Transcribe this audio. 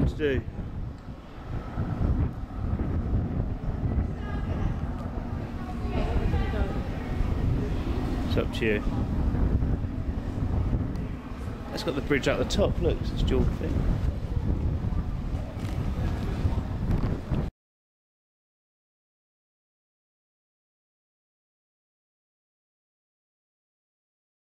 going to do? It's up to you. It's got the bridge at the top, look, it's dual thing.